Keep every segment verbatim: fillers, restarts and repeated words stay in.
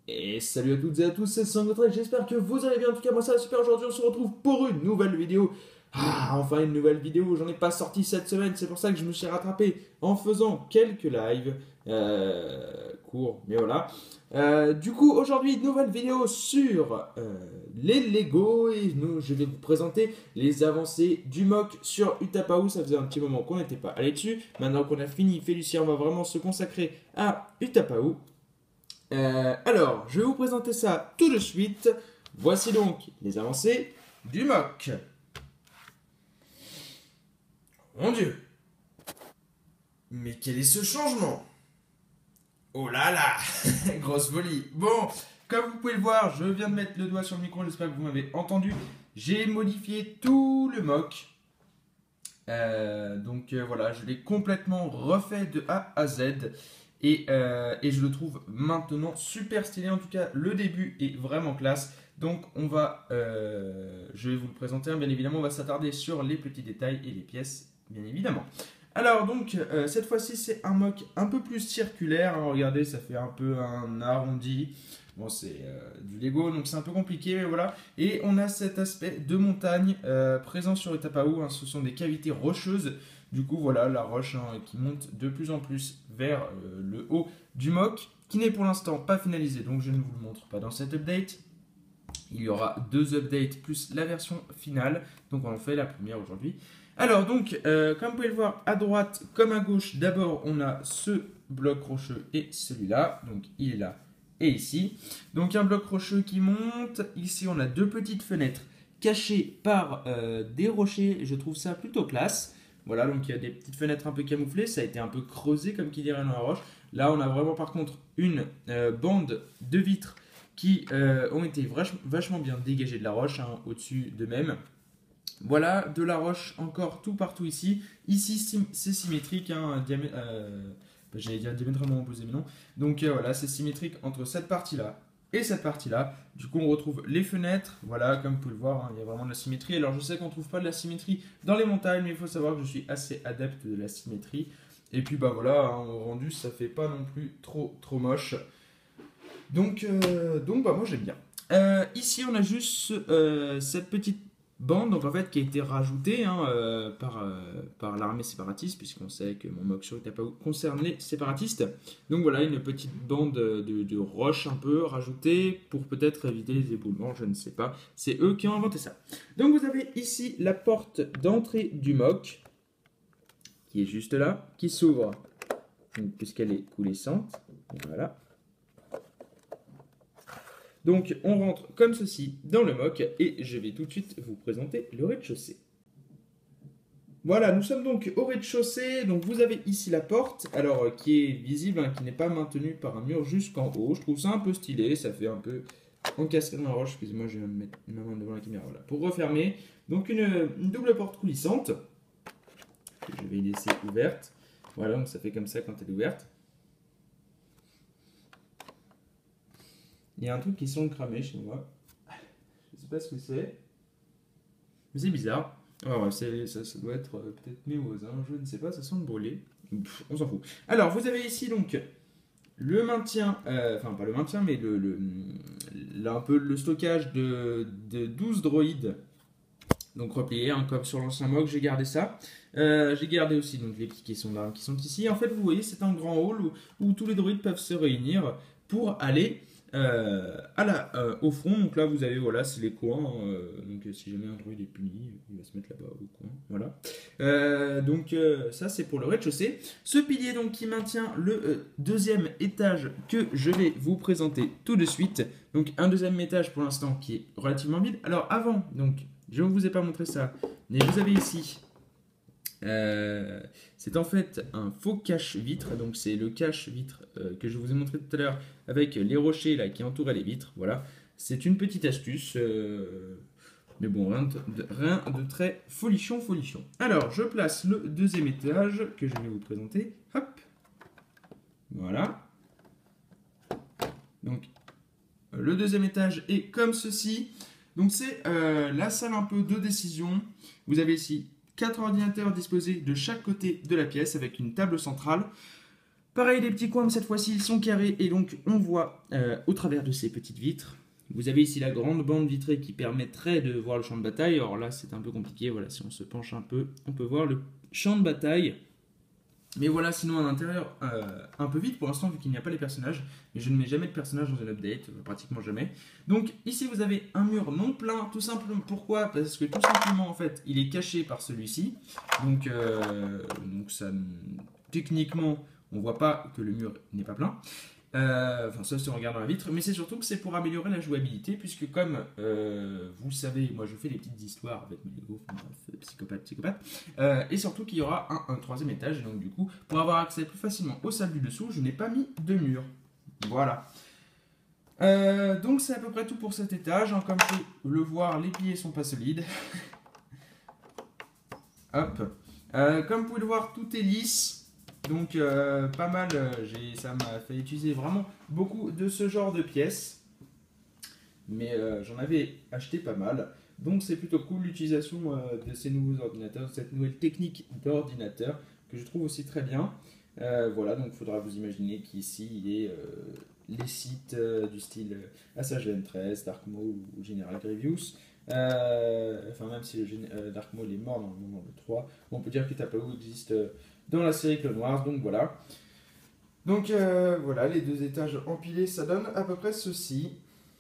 Et salut à toutes et à tous, c'est Sangotrek, j'espère que vous allez bien. En tout cas, moi ça va super. Aujourd'hui, on se retrouve pour une nouvelle vidéo. Ah, enfin une nouvelle vidéo. J'en ai pas sorti cette semaine, c'est pour ça que je me suis rattrapé en faisant quelques lives euh, courts, mais voilà. Euh, du coup, aujourd'hui, nouvelle vidéo sur euh, les Lego et nous, je vais vous présenter les avancées du mock sur Utapau. Ça faisait un petit moment qu'on n'était pas allé dessus. Maintenant qu'on a fini, Félicien va vraiment se consacrer à Utapau. Euh, alors, je vais vous présenter ça tout de suite. Voici donc les avancées du mock. Mon Dieu, mais quel est ce changement? Oh là là, grosse folie. Bon, comme vous pouvez le voir, je viens de mettre le doigt sur le micro, j'espère que vous m'avez entendu. J'ai modifié tout le mock. Euh, donc euh, voilà, je l'ai complètement refait de A à Z. Et, euh, et je le trouve maintenant super stylé. En tout cas, le début est vraiment classe. Donc, on va, euh, je vais vous le présenter. Hein. Bien évidemment, on va s'attarder sur les petits détails et les pièces, bien évidemment. Alors, donc, euh, cette fois-ci, c'est un mock un peu plus circulaire. Hein. Regardez, ça fait un peu un arrondi. Bon, c'est euh, du Lego, donc c'est un peu compliqué, mais voilà. Et on a cet aspect de montagne euh, présent sur Utapau. Hein. Ce sont des cavités rocheuses. Du coup, voilà, la roche hein, qui monte de plus en plus vers euh, le haut du mock, qui n'est pour l'instant pas finalisé, donc je ne vous le montre pas dans cette update. Il y aura deux updates plus la version finale, donc on en fait la première aujourd'hui. Alors donc, euh, comme vous pouvez le voir, à droite comme à gauche, d'abord on a ce bloc rocheux et celui-là, donc il est là et ici. Donc un bloc rocheux qui monte, ici on a deux petites fenêtres cachées par euh, des rochers, je trouve ça plutôt classe. Voilà, donc il y a des petites fenêtres un peu camouflées, ça a été un peu creusé comme qui dirait dans la roche. Là, on a vraiment par contre une euh, bande de vitres qui euh, ont été vach vachement bien dégagées de la roche, hein, au-dessus d'eux-mêmes. Voilà, de la roche encore tout partout ici. Ici, c'est symétrique, hein, euh, j'allais dire diamétralement opposé, mais non. Donc euh, voilà, c'est symétrique entre cette partie-là et cette partie-là. Du coup, on retrouve les fenêtres. Voilà, comme vous pouvez le voir, hein, il y a vraiment de la symétrie. Alors, je sais qu'on ne trouve pas de la symétrie dans les montagnes, mais il faut savoir que je suis assez adepte de la symétrie. Et puis, bah voilà, hein, au rendu, ça fait pas non plus trop, trop moche. Donc, euh, donc bah moi, j'aime bien. Euh, ici, on a juste euh, cette petite bande, donc en fait, qui a été rajoutée hein, euh, par, euh, par l'armée séparatiste, puisqu'on sait que mon mock sur Utapau concerne les séparatistes. Donc voilà, une petite bande de, de roches un peu rajoutée pour peut-être éviter les éboulements, je ne sais pas. C'est eux qui ont inventé ça. Donc vous avez ici la porte d'entrée du mock, qui est juste là, qui s'ouvre, puisqu'elle est coulissante. Voilà. Donc on rentre comme ceci dans le mock et je vais tout de suite vous présenter le rez-de-chaussée. Voilà, nous sommes donc au rez-de-chaussée, donc vous avez ici la porte, alors euh, qui est visible, hein, qui n'est pas maintenue par un mur jusqu'en haut. Je trouve ça un peu stylé, ça fait un peu encastré dans la roche. Excusez-moi, je vais me mettre ma main devant la caméra, voilà, pour refermer. Donc une, une double porte coulissante, que je vais laisser ouverte. Voilà, donc ça fait comme ça quand elle est ouverte. Il y a un truc qui semble cramer chez moi. Je ne sais pas ce que c'est. Mais c'est bizarre. Ouais, ouais, ça, ça doit être euh, peut-être mémose. Hein. Je ne sais pas, ça semble brûler. Pff, on s'en fout. Alors, vous avez ici donc le maintien, euh, enfin pas le maintien, mais le, le, le, un peu le stockage de, de douze droïdes. Donc repliés, hein, comme sur l'ancien mock, j'ai gardé ça. Euh, j'ai gardé aussi donc, les petits qui sont là, qui sont ici. En fait, vous voyez, c'est un grand hall où, où tous les droïdes peuvent se réunir pour aller Euh, à la, euh, au front. Donc là vous avez voilà, c'est les coins, euh, donc si jamais un droïde est puni il va se mettre là-bas au coin, voilà. Euh, donc euh, ça c'est pour le rez-de-chaussée. Ce pilier donc qui maintient le euh, deuxième étage que je vais vous présenter tout de suite. Donc un deuxième étage pour l'instant qui est relativement vide. Alors avant, donc je ne vous ai pas montré ça, mais vous avez ici Euh, c'est en fait un faux cache-vitre, donc c'est le cache-vitre euh, que je vous ai montré tout à l'heure avec les rochers là qui entouraient les vitres. Voilà, c'est une petite astuce, euh, mais bon, rien de, rien de très folichon, folichon. Alors, je place le deuxième étage que je vais vous présenter. Hop, voilà. Donc, le deuxième étage est comme ceci. Donc, c'est euh, la salle un peu de décision. Vous avez ici quatre ordinateurs disposés de chaque côté de la pièce avec une table centrale. Pareil, les petits coins, mais cette fois-ci, ils sont carrés et donc on voit euh, au travers de ces petites vitres. Vous avez ici la grande bande vitrée qui permettrait de voir le champ de bataille. Alors là, c'est un peu compliqué. Voilà, si on se penche un peu, on peut voir le champ de bataille. Mais voilà, sinon à l'intérieur, euh, un peu vite pour l'instant, vu qu'il n'y a pas les personnages. Mais je ne mets jamais de personnages dans un update, euh, pratiquement jamais. Donc ici, vous avez un mur non plein, tout simplement. Pourquoi? Parce que tout simplement, en fait, il est caché par celui-ci. Donc, euh, donc ça, techniquement, on voit pas que le mur n'est pas plein. Euh, enfin, ça se regarde dans la vitre, mais c'est surtout que c'est pour améliorer la jouabilité, puisque comme euh, vous le savez, moi je fais des petites histoires avec mes Lego, enfin, bref, psychopathe, psychopathe, euh, et surtout qu'il y aura un, un troisième étage, et donc du coup, pour avoir accès plus facilement aux salles du dessous, je n'ai pas mis de mur. Voilà. Euh, donc c'est à peu près tout pour cet étage, hein. Comme vous pouvez le voir, les piliers sont pas solides. Hop. Euh, comme vous pouvez le voir, tout est lisse. Donc euh, pas mal, euh, ça m'a fait utiliser vraiment beaucoup de ce genre de pièces. Mais euh, j'en avais acheté pas mal. Donc c'est plutôt cool l'utilisation euh, de ces nouveaux ordinateurs, cette nouvelle technique d'ordinateur que je trouve aussi très bien. Euh, voilà, donc il faudra vous imaginer qu'ici il y ait euh, les sites euh, du style Assassin's Creed treize, Dark Maul ou General Grievous. Euh, enfin même si le euh, Dark Maul est mort dans le moment de trois, on peut dire que Tapao existe euh, dans la série Clone Wars, donc voilà. Donc euh, voilà, les deux étages empilés, ça donne à peu près ceci.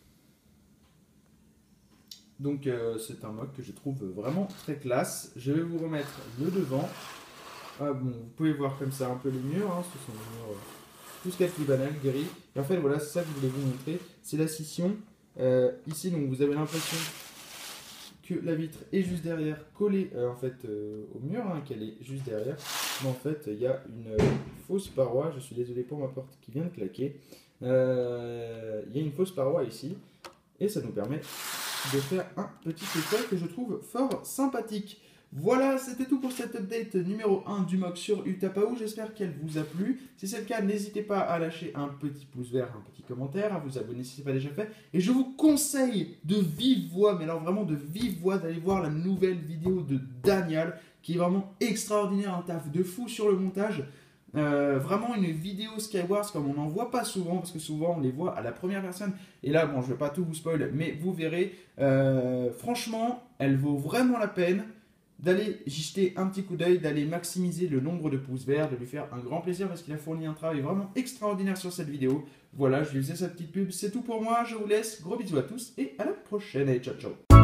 Donc euh, c'est un mock que je trouve vraiment très classe. Je vais vous remettre le devant. Ah bon, vous pouvez voir comme ça un peu les murs, hein, ce sont des murs euh, tout ce qu'il y a de plus banal, gris. Et en fait voilà, c'est ça que je voulais vous montrer, c'est la scission. Euh, ici donc vous avez l'impression que la vitre est juste derrière, collée euh, en fait euh, au mur, hein, qu'elle est juste derrière. Mais en fait, il y a une euh, fausse paroi. Je suis désolé pour ma porte qui vient de claquer. Euh, Il y a une fausse paroi ici, et ça nous permet de faire un petit école que je trouve fort sympathique. Voilà, c'était tout pour cette update numéro un du mock sur Utapao. J'espère qu'elle vous a plu. Si c'est le cas, n'hésitez pas à lâcher un petit pouce vert, un petit commentaire, à vous abonner si ce n'est pas déjà fait. Et je vous conseille de vive voix, mais alors vraiment de vive voix, d'aller voir la nouvelle vidéo de Daniel, qui est vraiment extraordinaire, un taf de fou sur le montage. Euh, vraiment une vidéo Skywars comme on n'en voit pas souvent, parce que souvent on les voit à la première personne. Et là, bon, je ne vais pas tout vous spoil, mais vous verrez. Euh, franchement, elle vaut vraiment la peine d'aller y jeter un petit coup d'œil, d'aller maximiser le nombre de pouces verts, de lui faire un grand plaisir parce qu'il a fourni un travail vraiment extraordinaire sur cette vidéo. Voilà, je lui faisais sa petite pub, c'est tout pour moi, je vous laisse, gros bisous à tous et à la prochaine, et ciao ciao.